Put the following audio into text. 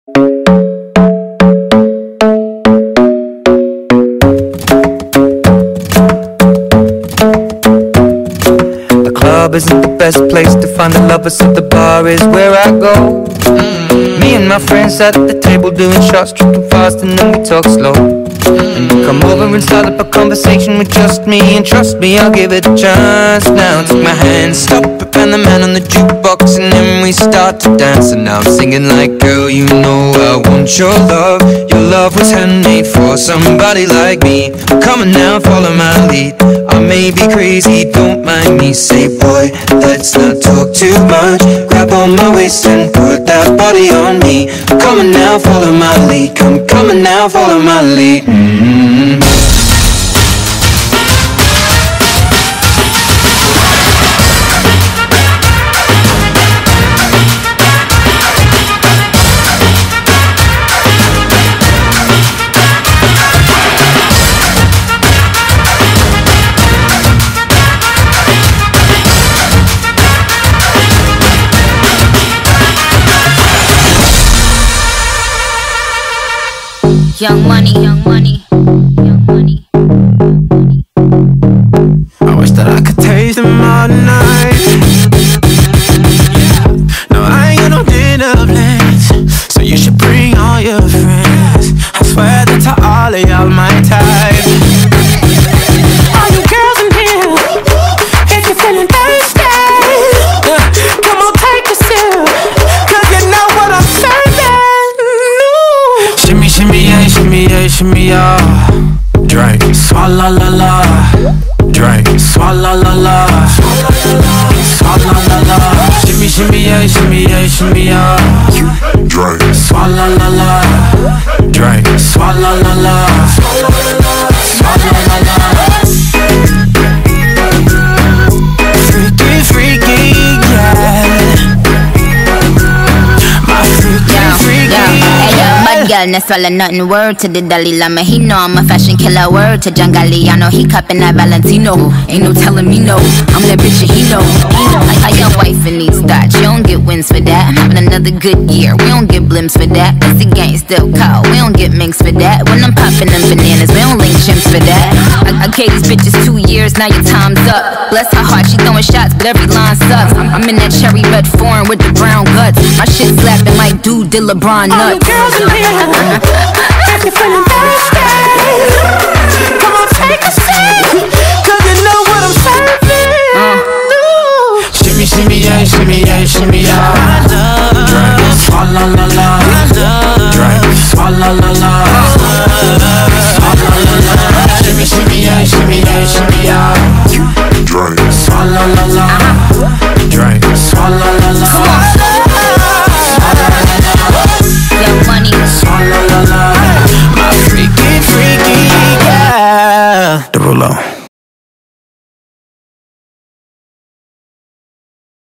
The club isn't the best place to find the lovers, so the bar is where I go. Me and my friends at the table doing shots, tripping fast, and then we talk slow. And you come over and start up a conversation with just me, and trust me, I'll give it a chance. Now take my hand, stop it, and the man on the jukebox, and then we start to dance. And now I'm singing like, girl, you know I want your love. Your love was handmade for somebody like me. Come on now, follow my lead. I may be crazy, don't mind me. Say, boy, let's not talk too much. Grab on my waist and put that body on me. Come on now, follow my lead. Come on now, follow my lead. Young money, young money, young money. I wish that I could taste them all night. No, I ain't got no dinner plans, so you should bring all your friends. I swear that to all of y'all my type. All you girls in here, if you're feeling thirsty, come on, take a sip, 'cause you know what I'm serving. Shimmy, shimmy, yeah, shimmy, yeah, shimmy, yeah. Drink, swalla la la. Drink, swalla la la. Swalla la la. Shimmy, shimmy, yeah, shimmy, yeah, shimmy, yeah. Drink, swalla la la. Drink, swalla la la. Swalla la la. Freaky, freaky, yeah. My freaky, freaky. Bad girl, no swallow nothing. Word to the Dalai Lama, he know I'm a fashion killer. Word to John Galliano, he cupping that Valentino. Ain't no telling me no, I'm that bitch and he know. I got wife and needs that, you don't get wins for that. I'm having another good year, we don't get blimps for that. It's the gang still cold, we don't get minks for that. When I'm popping them bananas, we don't link chimps for that. I gave these bitches 2 years, now your time's up. Bless her heart, she throwing shots, but every line sucks. I'm in that cherry red foreign with the brown guts. My shit slapping like dude did LeBron nuts. All you girls in here, if you're feeling thirsty, come on, take a sip, 'cause you know what I'm serving. Shimmy, shimmy, yeah, shimmy, yeah, shimmy, yeah. Drink, swalla la la. Drink, swalla la la. Swalla la la. Shimmy, shimmy, yeah, shimmy, yeah, shimmy, yeah. Drink, swalla la la. Drink, swalla la la. Young money, Swalla la la. My freaky, freaky, yeah. Double O.